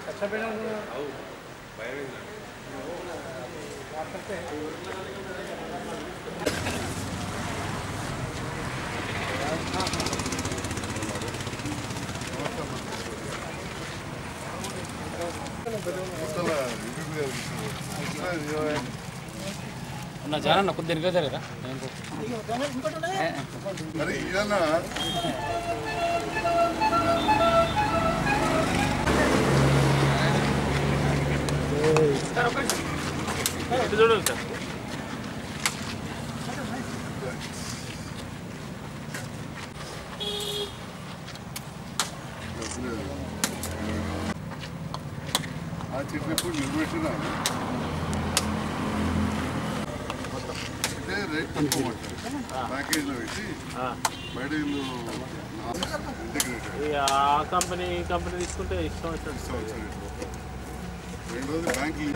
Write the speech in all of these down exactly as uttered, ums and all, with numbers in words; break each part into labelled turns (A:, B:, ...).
A: నా జానా కొద్దిగా నిలబడరా
B: అరే ఇదన్నా
A: ఇటు చూడండి సార్
B: ఆ చెప్పినప్పుడు నిలబెట్టినా అంటే రేట్ తక్కువ పట్టారు ప్యాకేజ్లో పెట్టి బయట ఇల్లు
A: ఆ కంపెనీ కంపెనీ తీసుకుంటే ఇష్టం వచ్చినట్టు
B: రెండోది బ్యాంకింగ్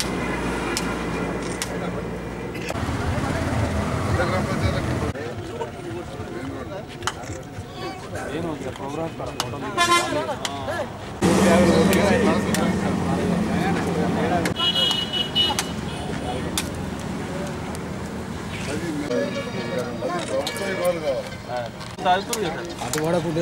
A: ప్రోగ్రామ్
C: అటు వాడకుంటే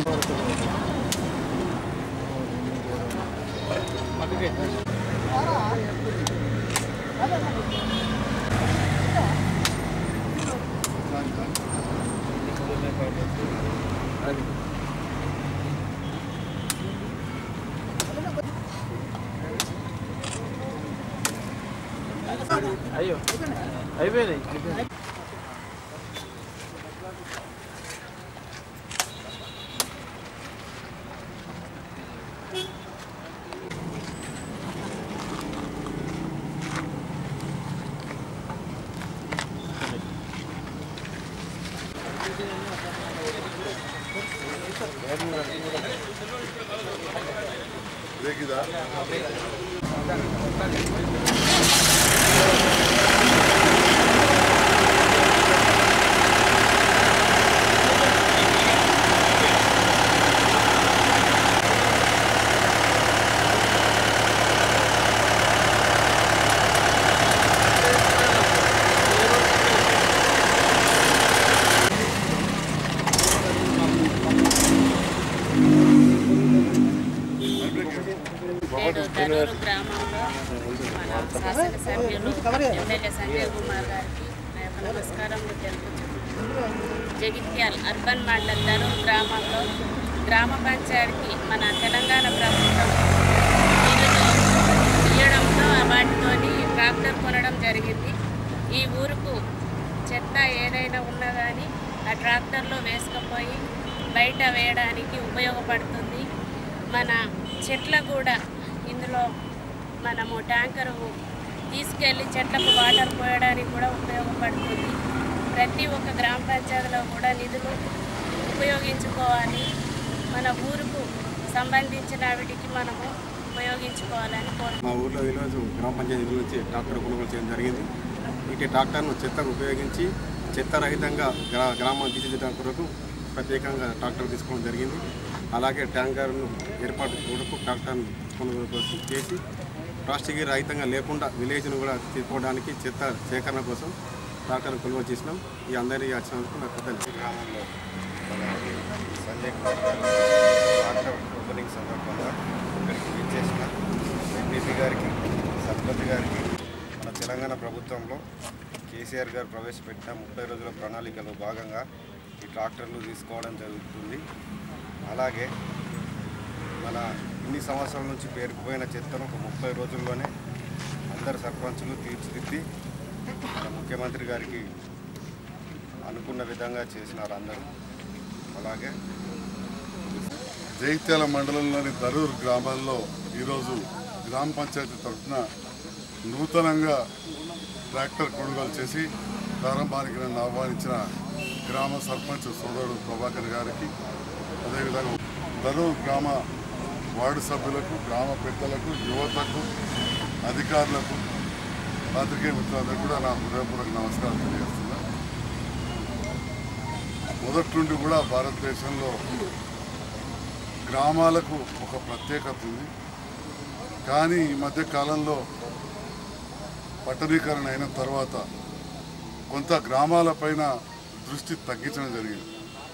A: అయ్యో అయిపోయినాయి
B: బ్రేకిదా
D: దరూరు గ్రామంలో మన శాసనసభ్యులు ఎమ్మెల్యే సంజయ్ కుమార్ గారికి నా యొక్క నమస్కారములు తెలుపుతున్నాను. జగిత్యాల అర్బన్ మండల్ దరూరు గ్రామంలో గ్రామ పంచాయతీకి మన తెలంగాణ ప్రభుత్వం నిధులు ఇవ్వడంతో వాటితోని ట్రాక్టర్ కొనడం జరిగింది. ఈ ఊరుకు చెత్త ఏదైనా ఉన్నా కానీ ఆ ట్రాక్టర్లో వేసుకుపోయి బయట వేయడానికి ఉపయోగపడుతుంది. మన చెట్ల కూడా ఇందులో మనము ట్యాంకరు తీసుకెళ్ళి చెట్లకు వాటర్ పోయడానికి కూడా ఉపయోగపడుతుంది. ప్రతి ఒక్క గ్రామ పంచాయతీలో కూడా నిధులు ఉపయోగించుకోవాలి. మన ఊరుకు సంబంధించిన వీటికి మనము ఉపయోగించుకోవాలని కోరుతున్నాం.
E: మా ఊర్లో ఈరోజు గ్రామ పంచాయతీ నుంచి ట్రాక్టర్ కొనుగోలు చేయడం జరిగింది. ఇటు ట్రాక్టర్ను చెత్తకు ఉపయోగించి చెత్త రహితంగా గ్రా గ్రామాన్ని తీర్చిదిద్దడం కొరకు ప్రత్యేకంగా ట్రాక్టర్ తీసుకోవడం జరిగింది. అలాగే ట్యాంకర్ను ఏర్పాటు కొరకు ట్రాక్టర్ను కొనుగోలు కోసం చేసి ప్లాస్టిక్ రహితంగా లేకుండా విలేజ్ను కూడా తీసుకోవడానికి చెత్త సేకరణ కోసం ట్రాక్టర్ను కొనుగోలు చేసినాం. ఈ అందరి వచ్చినందుకు నాకు పెద్ద
F: గ్రామంలో మన సంజయ్ కుమార్ గారు ట్రాక్టర్ ఓపెనింగ్ సందర్భంగా ఇక్కడికి విచ్చేసిన ఎంపీపీ గారికి సర్పంచ్ గారికి మన తెలంగాణ ప్రభుత్వంలో కేసీఆర్ గారు ప్రవేశపెట్టిన ముప్పై రోజుల ప్రణాళికలో భాగంగా ఈ ట్రాక్టర్లు తీసుకోవడం జరుగుతుంది. అలాగే మన ఇన్ని సంవత్సరాల నుంచి పేరుకుపోయిన చెత్తను ఒక ముప్పై రోజుల్లోనే అందరు సర్పంచులు తీర్చిదిద్ది మన ముఖ్యమంత్రి గారికి అనుకున్న విధంగా చేసినారు అందరూ. అలాగే
B: జగిత్యాల మండలంలోని దరూరు గ్రామాల్లో ఈరోజు గ్రామ పంచాయతీ తరఫున నూతనంగా ట్రాక్టర్ కొనుగోలు చేసి ప్రారంభానికి నన్ను ఆహ్వానించిన గ్రామ సర్పంచ్ సోదరుడు ప్రభాకర్ గారికి, అదేవిధంగా దరూరు గ్రామ వార్డు సభ్యులకు, గ్రామ పెద్దలకు, యువతకు, అధికారులకు, పాత్రికేయ మిత్రులందరూ కూడా నా హృదయపూర్వక నమస్కారం తెలియజేస్తున్నా. మొదటి నుండి కూడా భారతదేశంలో గ్రామాలకు ఒక ప్రత్యేకత ఉంది. కానీ ఈ మధ్య కాలంలో పట్టణీకరణ అయిన తర్వాత కొంత గ్రామాలపైన దృష్టి తగ్గించడం జరిగింది.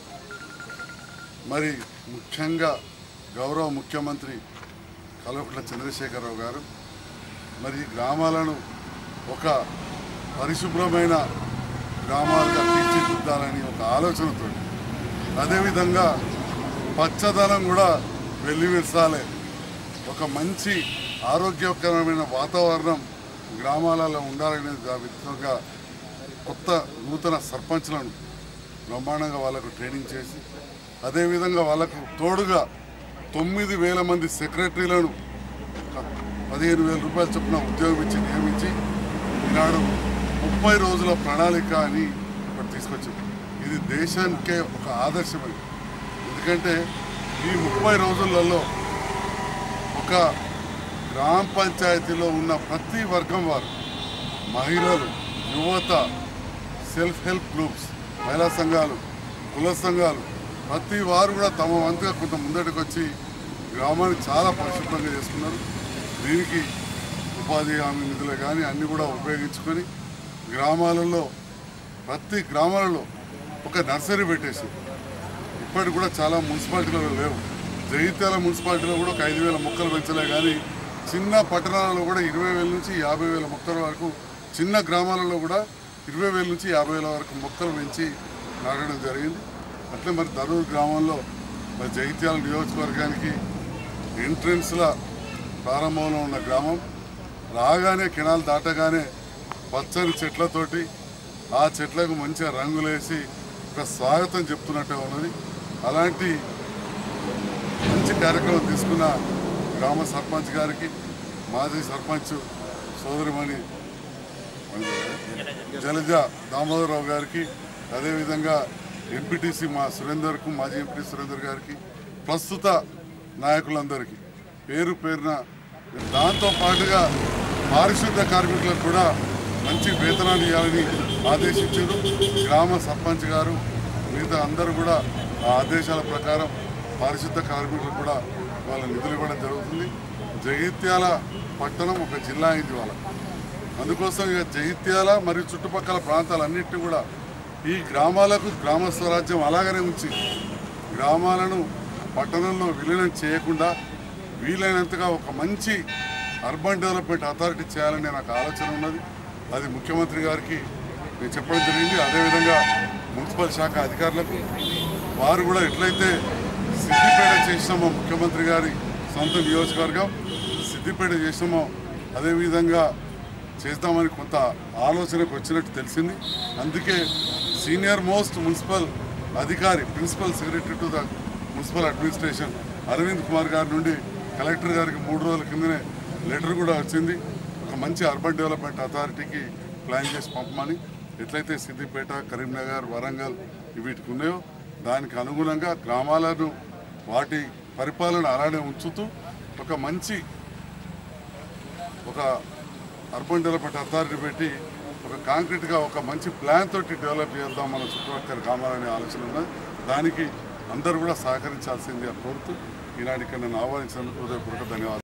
B: మరి ముఖ్యంగా గౌరవ ముఖ్యమంత్రి కల్వకుంట్ల చంద్రశేఖరరావు గారు మరి గ్రామాలను ఒక పరిశుభ్రమైన గ్రామాలుగా తీర్చిదిద్దాలని ఒక ఆలోచనతో, అదేవిధంగా పచ్చదనం కూడా వెల్లివిరసాలే, ఒక మంచి ఆరోగ్యకరమైన వాతావరణం గ్రామాలలో ఉండాలనే విధంగా కొత్త నూతన సర్పంచ్లను బ్రహ్మాండంగా వాళ్ళకు ట్రైనింగ్ చేసి, అదేవిధంగా వాళ్ళకు తోడుగా తొమ్మిది వేల మంది సెక్రటరీలను పదిహేను వేల రూపాయల చొప్పున ఉద్యోగం ఇచ్చి నియమించి ఈనాడు ముప్పై రోజుల ప్రణాళిక అని ఒకటి తీసుకొచ్చాం. ఇది దేశానికే ఒక ఆదర్శమైంది. ఎందుకంటే ఈ ముప్పై రోజులలో ఒక గ్రామ పంచాయతీలో ఉన్న ప్రతి వర్గం వారు, మహిళలు, యువత, సెల్ఫ్ హెల్ప్ గ్రూప్స్, మహిళా సంఘాలు, కుల సంఘాలు, ప్రతి వారు కూడా తమ వంతుగా కొంత ముందటికి వచ్చి గ్రామాన్ని చాలా పరిశుభ్రంగా చేసుకున్నారు. దీనికి ఉపాధి హామీ నిధులు కానీ అన్నీ కూడా ఉపయోగించుకొని గ్రామాలలో ప్రతి గ్రామాలలో ఒక నర్సరీ పెట్టేసి, ఇప్పటికి కూడా చాలా మున్సిపాలిటీలలో లేవు. జగిత్యాల మున్సిపాలిటీలో కూడా ఒక ఐదు వేల మొక్కలు పెంచలే, కానీ చిన్న పట్టణాలలో కూడా ఇరవై వేల నుంచి యాభై వేల మొక్కల వరకు, చిన్న గ్రామాలలో కూడా ఇరవై వేల నుంచి యాభై వేల వరకు మొక్కలు పెంచి నాటడం జరిగింది. అట్లే మరి దరూరు గ్రామంలో మరి జగిత్యాల నియోజకవర్గానికి ఎంట్రన్స్ల ప్రారంభంలో ఉన్న గ్రామం, రాగానే కెనాల్ దాటగానే పచ్చని చెట్లతోటి ఆ చెట్లకు మంచిగా రంగులేసి ఒక స్వాగతం చెప్తున్నట్టే ఉన్నది. అలాంటి మంచి కార్యక్రమం తీసుకున్న గ్రామ సర్పంచ్ గారికి, మాజీ సర్పంచ్ సోదరిమణి జలజ దామోదరరావు గారికి, అదేవిధంగా ఎంపీటీసీ మా సురేందర్కు, మాజీ ఎంపీ సురేందర్ గారికి, ప్రస్తుత నాయకులందరికీ పేరు పేరున, దాంతో పాటుగా పారిశుద్ధ కార్మికులకు కూడా మంచి వేతనాలు ఇవ్వాలని ఆదేశించారు గ్రామ సర్పంచ్ గారు. మిగతా అందరూ కూడా ఆ ఆదేశాల ప్రకారం పారిశుద్ధ కార్మికులకు కూడా వాళ్ళ నిధులు ఇవ్వడం జరుగుతుంది. జగిత్యాల పట్టణం ఒక జిల్లా అయింది వాళ్ళ, అందుకోసం ఇక జగిత్యాల మరియు చుట్టుపక్కల ప్రాంతాలన్నింటినీ కూడా ఈ గ్రామాలకు గ్రామ స్వరాజ్యం అలాగనే ఉంచి గ్రామాలను పట్టణంలో విలీనం చేయకుండా వీలైనంతగా ఒక మంచి అర్బన్ డెవలప్మెంట్ అథారిటీ చేయాలని నాకు ఆలోచన ఉన్నది. అది ముఖ్యమంత్రి గారికి నేను చెప్పడం జరిగింది. అదేవిధంగా మున్సిపల్ శాఖ అధికారులకు, వారు కూడా ఎట్లయితే సిద్దిపేట చేసినామో ముఖ్యమంత్రి గారి సొంత నియోజకవర్గం సిద్దిపేట చేసినామో అదేవిధంగా చేద్దామని కొంత ఆలోచనకు వచ్చినట్టు తెలిసింది. అందుకే సీనియర్ మోస్ట్ మున్సిపల్ అధికారి, principal secretary to the municipal administration Arvind Kumar గారి నుండి కలెక్టర్ గారికి మూడు రోజుల కిందనే లెటర్ కూడా వచ్చింది. ఒక మంచి అర్బన్ డెవలప్మెంట్ అథారిటీకి ప్లాన్ చేసి పంపమని, ఎట్లయితే సిద్దిపేట, కరీంనగర్, వరంగల్ వీటికి ఉన్నాయో దానికి అనుగుణంగా గ్రామాలను వాటి పరిపాలన అలానే ఉంచుతూ ఒక మంచి ఒక అర్బన్ డెవలప్మెంట్ అథారిటీ పెట్టి ఒక కాంక్రీట్గా ఒక మంచి ప్లాన్ తోటి డెవలప్ చేద్దాం మన చుట్టుపక్కల గ్రామాలనే ఆలోచన ఉన్నది. దానికి అందరూ కూడా సహకరించాల్సిందిగా కోరుతూ ఈనాడు ఇక్కడ నన్ను ఆహ్వానించినందుకు హృదయపూర్వక ధన్యవాదాలు.